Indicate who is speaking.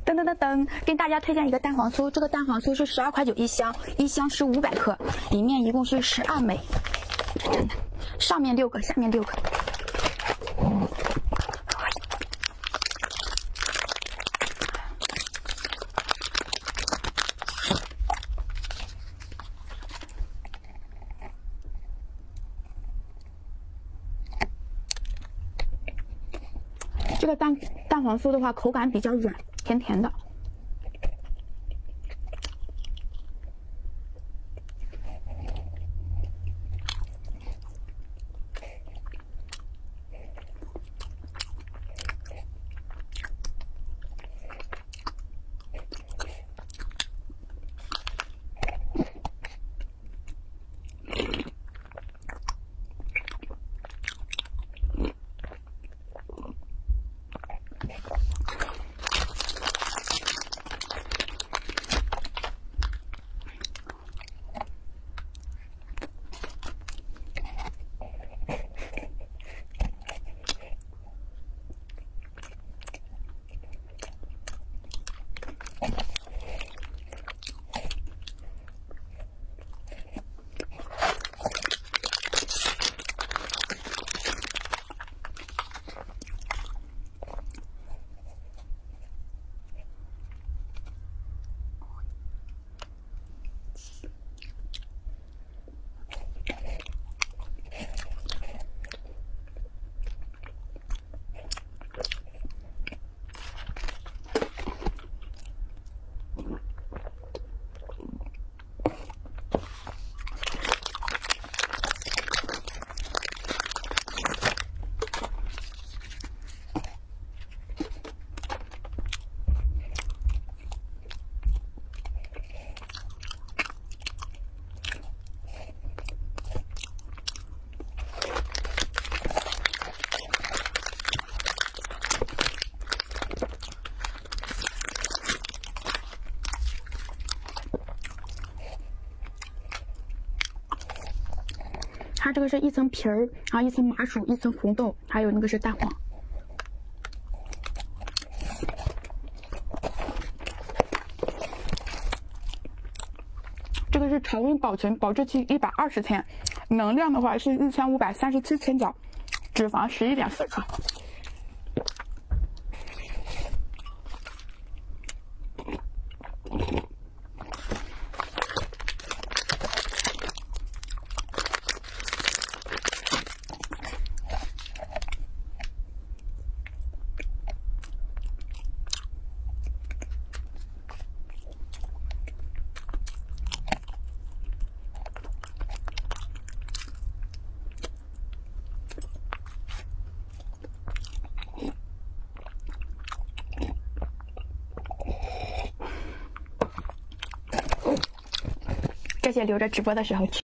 Speaker 1: 噔噔噔噔，跟大家推荐一个蛋黄酥，这个蛋黄酥是12.9块一箱，一箱是500克，里面一共是12枚，真的，上面6个，下面6个。这个蛋黄酥的话，口感比较软，甜甜的。它这个是一层皮儿，然后一层麻薯，一层红豆，还有那个是蛋黄。这个是常温保存，保质期120天，能量的话是1537千焦，脂肪11.4克。这些留着直播的时候吃。